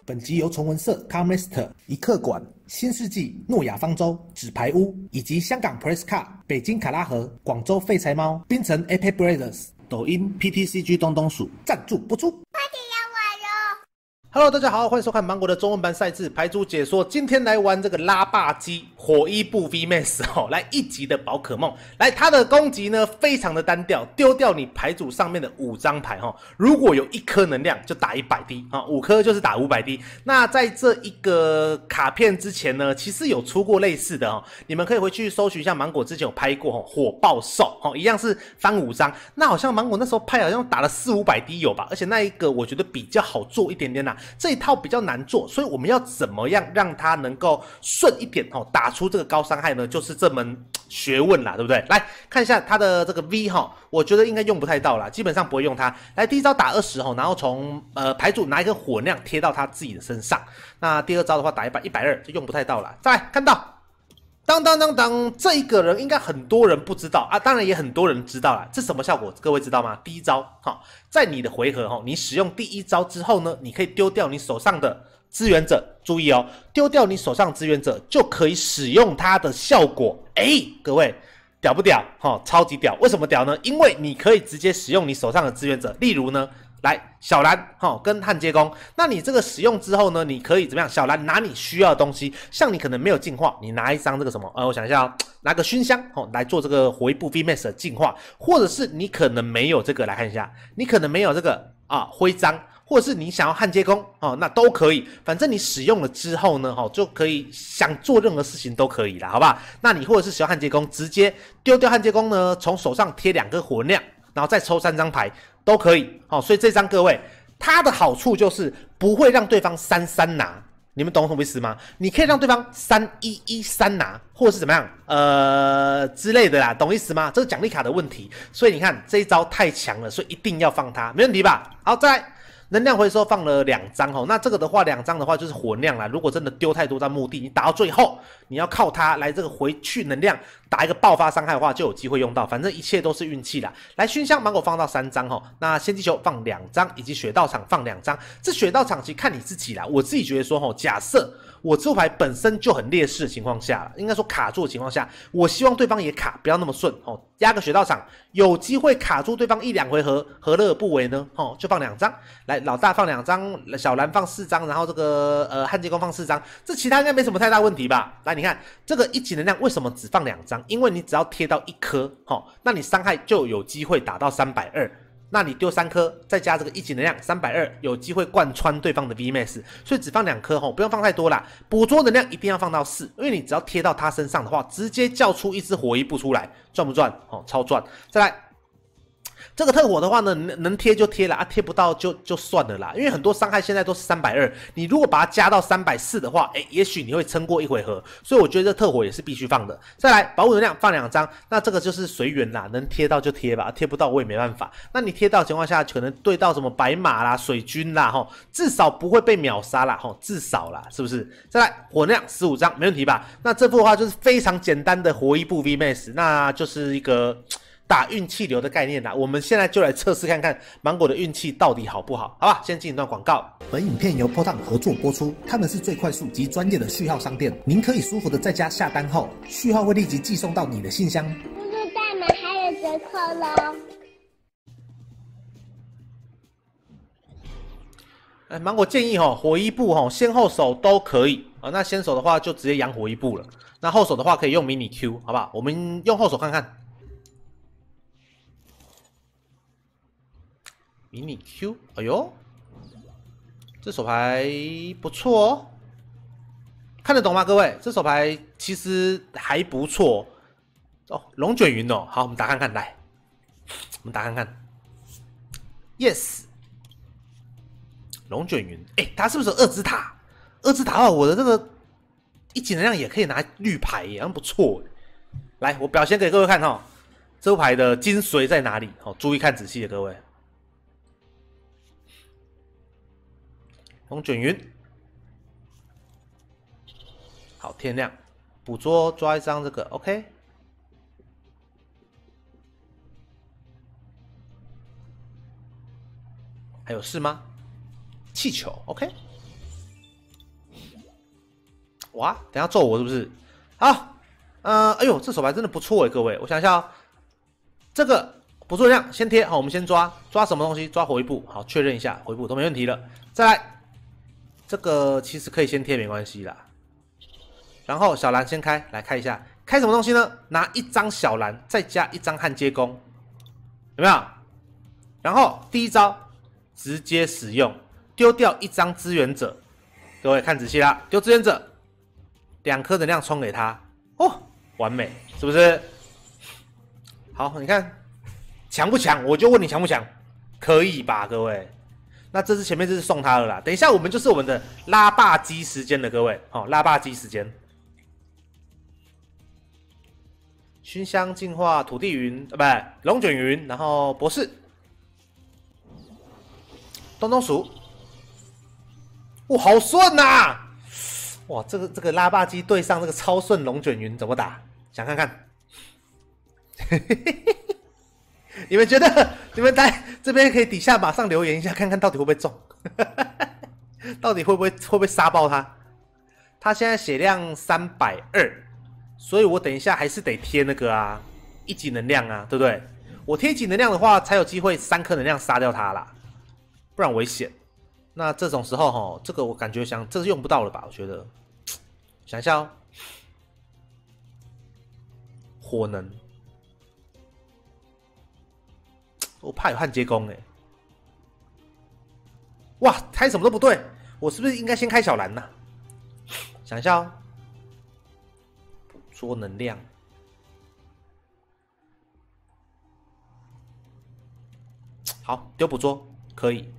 本集由崇文社、Carmaster、一客馆、新世纪、诺亚方舟、纸牌屋以及香港 Press Car、北京卡拉河、广州废柴猫、槟城 Epic Brothers、抖音 PTCG 东东鼠赞助播出。Hello， 大家好，欢迎收看芒果的中文版赛制牌组解说。今天来玩这个拉霸机火一部 VMAX 哦，来一级的宝可梦。来，它的攻击呢非常的单调，丢掉你牌组上面的5张牌哈。如果有1颗能量就打100滴啊，5颗就是打500滴。那在这一个卡片之前呢，其实有出过类似的哦，你们可以回去搜寻一下，芒果之前有拍过哦，火爆兽哦，一样是翻5张。那好像芒果那时候拍好像打了400-500滴有吧？而且那一个我觉得比较好做一点点啦。这一套比较难做，所以我们要怎么样让它能够顺一点哦，打出这个高伤害呢？就是这门学问啦，对不对？来看一下它的这个 V 哈，我觉得应该用不太到啦，基本上不会用它。来，第一招打20吼，然后从牌组拿一个火量贴到他自己的身上。那第二招的话打100-120就用不太到了。再来看到。当，这一个人应该很多人不知道啊，当然也很多人知道啦。这什么效果？各位知道吗？第一招，在你的回合你使用第一招之后呢，你可以丢掉你手上的支援者。注意哦，丢掉你手上的支援者就可以使用它的效果。各位屌不屌？超级屌！为什么屌呢？因为你可以直接使用你手上的支援者，例如呢。来，小蓝跟焊接工，那你这个使用之后呢，你可以怎么样？小蓝拿你需要的东西，像你可能没有进化，你拿一张这个什么？我想一下拿个熏香来做这个火一部 VMAX 的进化，或者是你可能没有这个，来看一下，你可能没有这个徽章，或者是你想要焊接工那都可以，反正你使用了之后呢就可以想做任何事情都可以啦，好不好？那你或者是使用焊接工，直接丢掉焊接工呢，从手上贴2个火量，然后再抽3张牌。都可以所以这张各位它的好处就是不会让对方3-3拿，你们懂什么意思吗？你可以让对方3-1-1-3拿，或者是怎么样之类的啦，懂意思吗？这是奖励卡的问题，所以你看这一招太强了，所以一定要放它，没问题吧？好，再来。能量回收放了2张那这个的话2张的话就是火量啦。如果真的丢太多张墓地，你打到最后你要靠它来这个回去能量打一个爆发伤害的话，就有机会用到。反正一切都是运气啦。来，熏香芒果放到3张那先机球放2张，以及雪道场放2张。这雪道场其实看你自己啦。我自己觉得说假设我这牌本身就很劣势的情况下，应该说卡住的情况下，我希望对方也卡，不要那么顺压个雪道场，有机会卡住对方1-2回合，何乐而不为呢？就放2张。来，老大放2张，小蓝放4张，然后这个焊接工放4张，这其他应该没什么太大问题吧？来，你看这个1级能量为什么只放2张？因为你只要贴到1颗那你伤害就有机会打到320。那你丢3颗，再加这个1级能量320，有机会贯穿对方的 VMAX， 所以只放2颗不用放太多啦。捕捉能量一定要放到4，因为你只要贴到他身上的话，直接叫出一只火一部出来，赚不赚？超赚！再来。这个特火的话呢，能贴就贴了贴不到就算了啦，因为很多伤害现在都是320，你如果把它加到340的话，也许你会撑过1回合，所以我觉得这特火也是必须放的。再来，保护能量放2张，那这个就是随缘啦，能贴到就贴吧，贴不到我也没办法。那你贴到的情况下，可能对到什么白马啦、水军啦至少不会被秒杀啦至少啦，是不是？再来，火能量15张，没问题吧？那这副的话就是非常简单的火一部 VMAX， 那就是一个。打运气流的概念啦，我们现在就来测试看看芒果的运气到底好不好？好吧，先进一段广告。本影片由 Porton 合作播出，他们是最快速及专业的序号商店，您可以舒服的在家下单后，序号会立即寄送到你的信箱。 输入代码还有折扣咯。 芒果建议火一部先后手都可以那先手的话就直接养火一部了，那后手的话可以用迷你 Q， 好不好？我们用后手看看。迷你 Q， 哎呦，这手牌不错看得懂吗？各位，这手牌其实还不错龙卷云好，我们打看看，来，我们打看看 ，yes， 龙卷云，它是不是有2只塔？2只塔的话，我的这个1级能量也可以拿绿牌耶，很不错来，我表现给各位看这牌的精髓在哪里？注意看仔细的各位。龙卷云，好，天亮，捕捉抓一张这个 ，OK。还有事吗？气球 ，OK。 哇，等一下揍我是不是？好，哎呦，这手牌真的不错哎，各位，我想一下哦，这个捕捉量先贴，好，我们先抓什么东西？抓回补，好，确认一下回补都没问题了。再来，这个其实可以先贴没关系啦。然后小蓝先开，来看一下，开什么东西呢？拿一张小蓝，再加一张焊接工，有没有？然后第一招直接使用，丢掉一张支援者。各位看仔细啦，丢支援者，2颗能量冲给他，哦，完美，是不是？好，你看强不强？我就问你强不强？可以吧，各位？那这是前面这是送他了啦。等一下我们就是我们的拉霸机时间了，各位，好，拉霸机时间。熏香净化土地云，不，龙卷云，然后博士，东东鼠，哇，好顺呐、啊！哇，这个拉霸机对上这个超顺龙卷云怎么打？想看看？你们觉得？你们在这边可以底下马上留言一下，看看到底会不会中？到底会不会杀爆他？他现在血量320。所以我等一下还是得贴那个啊，1级能量啊，对不对？我贴1级能量的话，才有机会3颗能量杀掉它啦，不然危险。那这种时候哈，这个我感觉这是用不到了吧？我觉得，想一下哦，火能，我怕有焊接工哎。哇，开什么都不对，我是不是应该先开小蓝呢、想一下哦。捉能量，好，丢捕捉可以。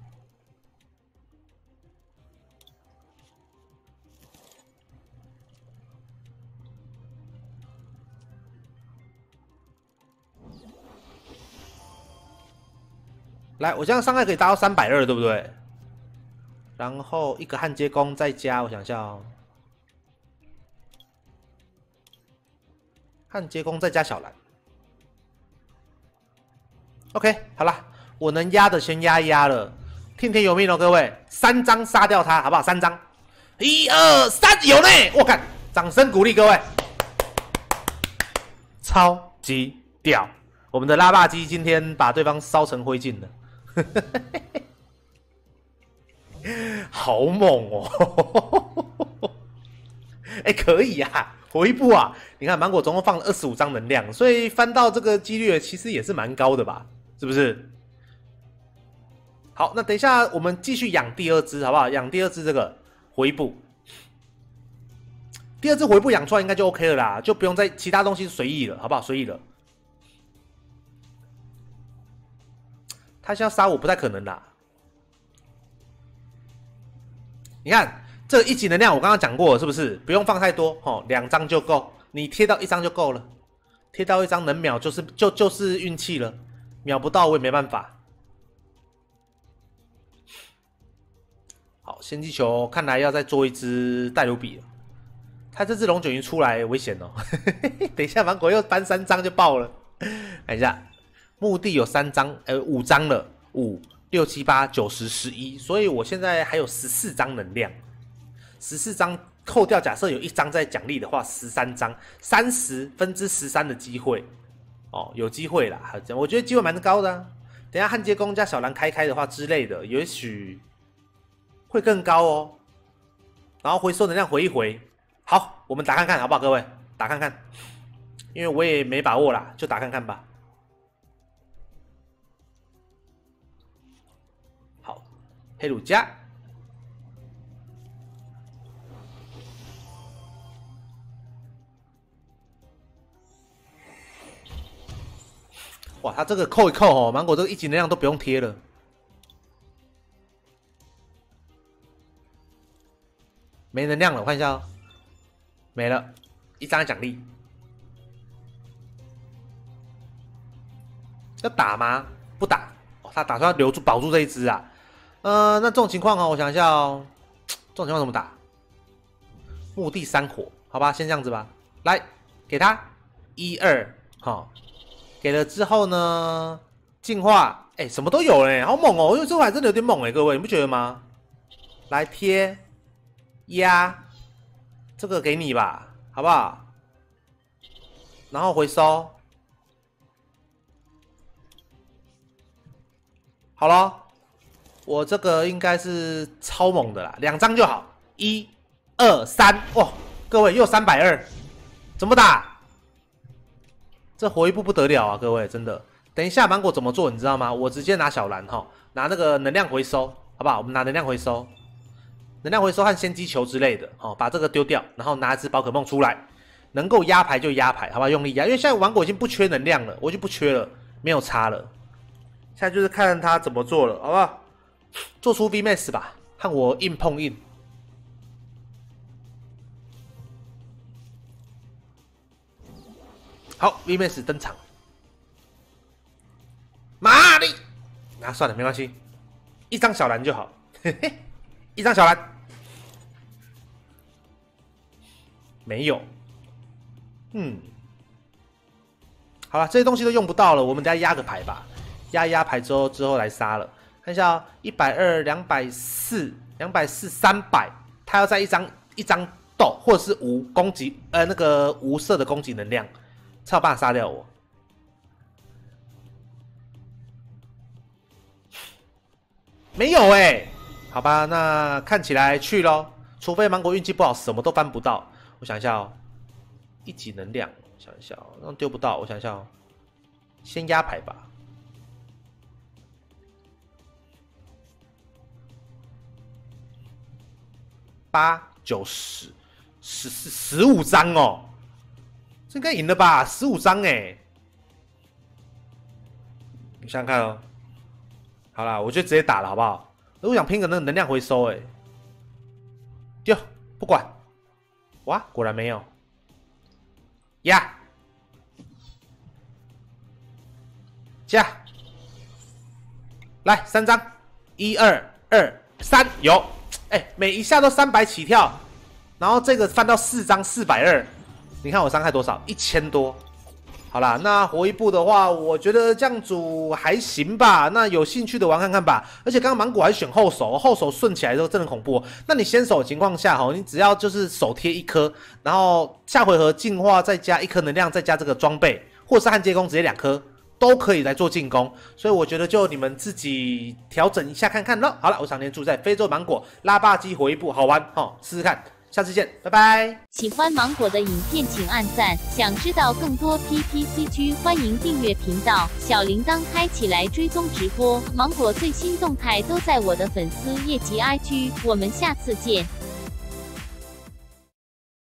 来，我这样伤害可以达到320，对不对？然后一个焊接工再加，我想一下哦。焊接工再加小蓝 ，OK， 好啦，我能压的先压了，听天由命哦，各位，3张杀掉他，好不好？3张，1、2、3，有呢！我看，掌声鼓励各位，超级屌！我们的拉霸机今天把对方烧成灰烬了，好猛哦！哎，可以呀。回补啊！你看芒果总共放了25张能量，所以翻到这个几率其实也是蛮高的吧？是不是？好，那等一下我们继续养第2只，好不好？养第2只这个回补，第2只回补养出来应该就 OK 了啦，就不用再其他东西随意了，好不好？随意了。他现在杀我不太可能啦。你看。这1级能量我刚刚讲过了，是不是？不用放太多哦，2张就够，你贴到1张就够了，贴到1张能秒就是运气了，秒不到我也没办法。好，先击球看来要再做1只带流比了，他这只龙卷云出来危险哦，等一下芒果又搬3张就爆了，看一下，墓地有5张了，5、6、7、8、9、10、11，所以我现在还有14张能量。14张扣掉，假设有1张在奖励的话，13张，30分之13的机会，哦，有机会啦，我觉得机会蛮高的、啊。等一下焊接工加小蓝开的话之类的，也许会更高哦。然后回收能量回一回，好，我们打看看好不好，各位？打看看，因为我也没把握啦，就打看看吧。好，黑鲁加。哇，他这个扣一扣哦，芒果这个1级能量都不用贴了，没能量了，我看一下哦，没了，1张奖励，要打吗？不打，哦、他打算留住保住这一只啊，那这种情况哦，我想一下哦，这种情况怎么打？墓地3火，好吧，先这样子吧，来给他1、2，好。给了之后呢，净化，哎，什么都有嘞，好猛哦！因为这款真的有点猛哎，各位，你不觉得吗？来贴、压、 这个给你吧，好不好？然后回收，好咯，我这个应该是超猛的啦，2张就好，1、2、3，哇，各位又320，怎么打？这活一步不得了啊，各位真的。等一下芒果怎么做你知道吗？我直接拿小蓝哈，拿那个能量回收，好不好？我们拿能量回收，能量回收和先机球之类的，哦，把这个丢掉，然后拿一只宝可梦出来，能够压牌就压牌，好不好？用力压，因为现在芒果已经不缺能量了，我就不缺了，没有差了。现在就是看他怎么做了，好不好？做出 VMAX 吧，和我硬碰硬。好 ，VMAX 登场。玛丽，那算了，没关系，1张小蓝就好，嘿嘿，1张小蓝，没有，好了，这些东西都用不到了，我们等下压个牌吧，压牌之后来杀了，看一下哦，120、240、300，他要在一张豆或者是无攻击，那个无色的攻击能量，才有办法杀掉我。没有好吧，那看起来去咯，除非芒果运气不好，什么都翻不到。我想一下哦，1级能量，想一下哦，那丢不到，我想一下哦，先压牌吧。8、9、10、14、15张哦，这应该赢了吧？15张你想想看哦。好啦，我就直接打了，好不好？我想拼个那个能量回收，丢，不管。哇，果然没有。压，加，来3张，1、2、2、3，有。每一下都300起跳，然后这个翻到4张420，你看我伤害多少？1000多。好啦，那活一步的话，我觉得这样组还行吧。那有兴趣的玩看看吧。而且刚刚芒果还选后手，后手顺起来之后真的恐怖。那你先手的情况下，你只要就是手贴1颗，然后下回合进化再加1颗能量，再加这个装备，或者是焊接工直接2颗，都可以来做进攻。所以我觉得就你们自己调整一下看看咯。好了，我常年住在非洲芒果拉霸机活一步，好玩试试看。下次见，拜拜！ 喜欢芒果的影片请按赞，想知道更多 PTCG， 欢迎订阅频道，小铃铛开起来追踪直播。芒果最新动态都在我的粉丝页及 IG，我们下次见。